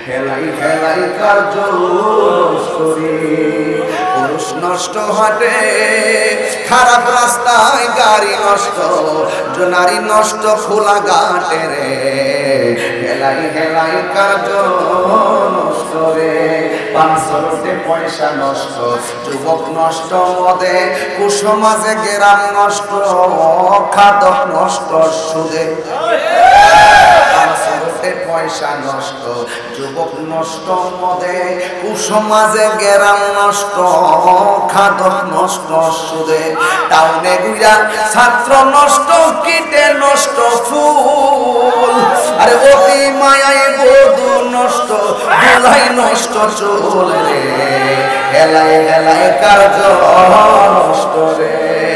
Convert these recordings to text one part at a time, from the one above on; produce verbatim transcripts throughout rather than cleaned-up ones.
হেলাই হেলাই কার্য নষ্ট রে পুরুষ নষ্ট হাটে খারাপ রাস্তায় গাড়ি নষ্ট নারী নষ্ট খোলা ঘাটে রে হেলাই হেলাই কার্য নষ্ট রে পাঁচশোতে পয়সা নষ্ট যুবক নষ্ট মদে কুসমাজে গেরাম নষ্ট খাদক নষ্ট সুদে পাঁচশোতে পয়সা নষ্ট যুবক নষ্ট মদে কুসমাজে গেরাম নষ্ট খাদক নষ্ট সুদে টাউনে গুইরা ছাত্র নষ্ট কীটে নষ্ট ফুল আরে অতি মায়ায় বধূ নষ্ট দুলাই নষ্ট চুল রে হেলায় হেলায় কার্য নষ্ট রে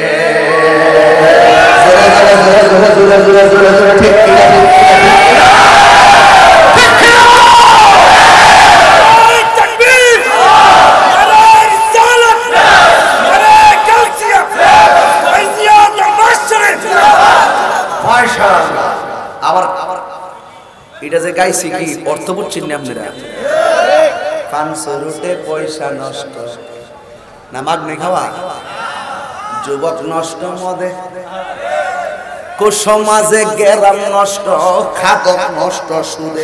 জোরে জোরে জোরে জোরে জোরে জোরে ঠিক ঠিক আবার এটা যে গাইছি কি অর্থ বুঝছেন না আপনারা পাঁচশো রুটে পয়সা নষ্ট না মাগনে খাওয়া যুবক নষ্ট মদে কুসমাজে গেরাম নষ্ট খাদক নষ্ট সুদে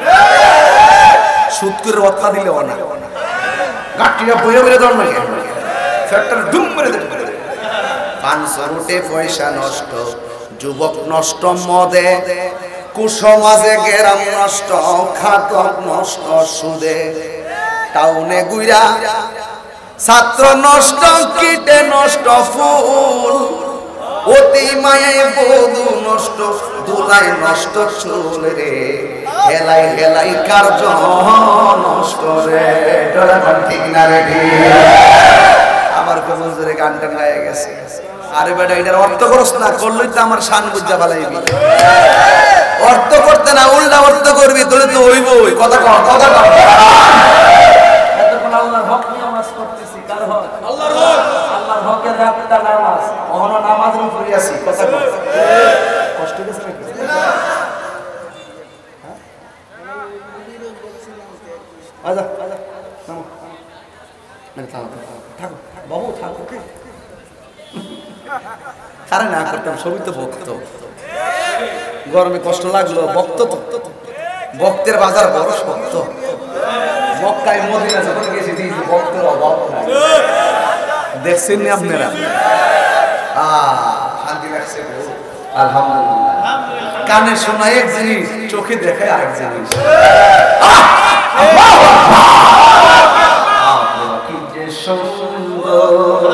সুদ করে রত্না দিলে না গাটিটা বইরে বইরে ধর না ফ্যাক্টর ডুম করে দেবে পাঁচশো রুটে পয়সা নষ্ট যুবক নষ্ট মদে কুসমাজে গেরাম নষ্ট খাদক নষ্ট সুদে টাউনে গুইরা ছাত্র নষ্ট কীটে নষ্ট ফুল অতি মায়ায় বধূ নষ্ট দুলাই নষ্ট চুল রে হেলাই হেলাই কার্য নষ্ট রে ঠিক না রে আমার কোন জোরে গানটা গায়ে গেছে আরে বেটা এটার অর্থ করস না করলেই তো আমার শান বুঝা ফেলাইবি অর্থ করতে না উল্টা অর্থ করবি তোরে তো হইবই কথা কর কথা কর এতক্ষণ আল্লাহর হক নিয়ে নামাজ করতেছি কার হক আল্লাহর হক আল্লাহর হকের রাখতা নামাজ ওহনো নামাজের উপরে আছি কথা কর কষ্ট গেছে নাকি হ্যাঁ আজা আজা নামো মানে থাকো থাকো বাবু থাকো কারে না করতাম সবই তো ভক্ত গরমে কষ্ট লাগলো ভক্ত তো ভক্তের বাজার বড় শক্ত মক্কায় মদিনা যখন গেছি দিয়েছি ভক্তের অভাব নাই দেখছেন নি আপনারা শান্তি লাগছে আলহামদুলিল্লাহ কানে শোনা এক জিনিস চোখে দেখে আরেক জিনিস কি যে সুন্দর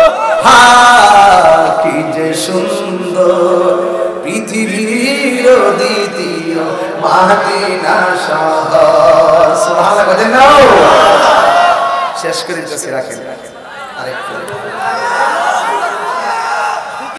কি যে সুন্দর পৃথিবীর দ্বিতীয় মদিনা শহর সুবহানাল্লাহ শেষ করে রাখেন আরেকটু